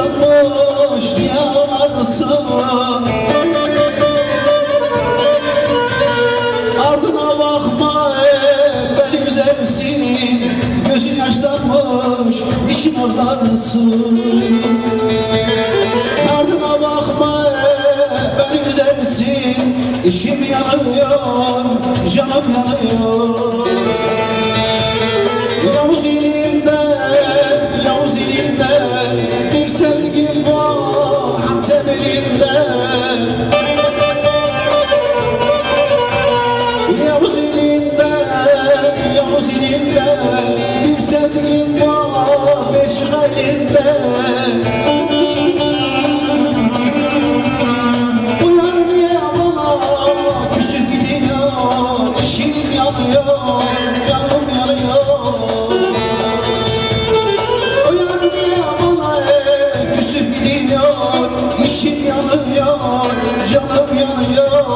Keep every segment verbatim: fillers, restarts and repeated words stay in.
yaşlanmış yararsın. Ardına bakma beni üzersin, gözün yaşlanmış işin ağlarsın. Ardına bakma beni üzersin, işim yanıyor, canım yanıyor. Yavuz ilinde, Yavuz ilinde bir sevgim var Antep elinde. Yavuz ilinde, Yavuz ilinde bir sevgim var Belçika elinde. Uyanın ya bana küsüp gidiyor, işim yanıyor, canım yanıyor. İşim yanıyor, canım yanıyor.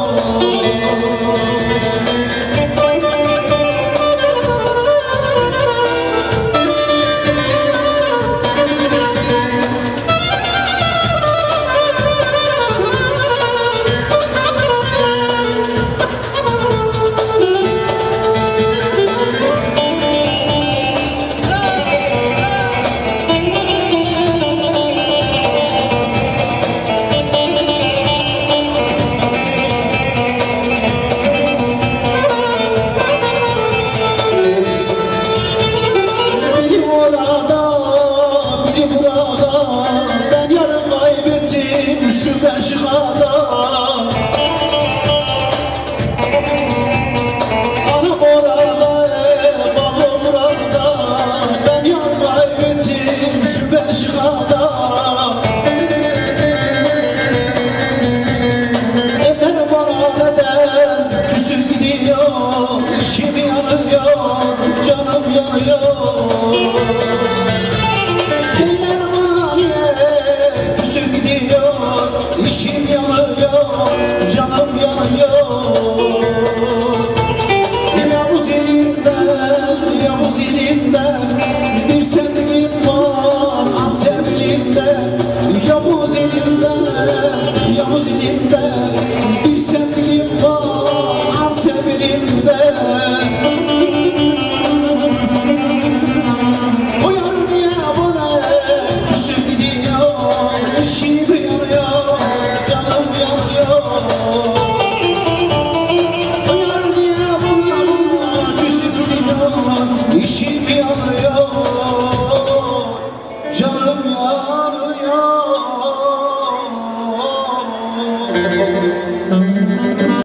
Şu Belçika'da anam orada, babam burada, ben yar kaybettim şu Belçika'da. Eller bana neden küsüp gidiyor, işim yanıyor, canım yanıyor. İşim yanıyor, canım yanıyor. Yavuz elinden, Yavuz elinden bir sevdiğim var Antep elinden. Yavuz elinden, Yavuz elinden bir sevdiğim var Antep elinden. O yarın ya bana küsüp gidiyor, işim yanıyor, canım yanıyor. O yarın ya bana bana küsüp gidiyor, işim yanıyor, canım yanıyor.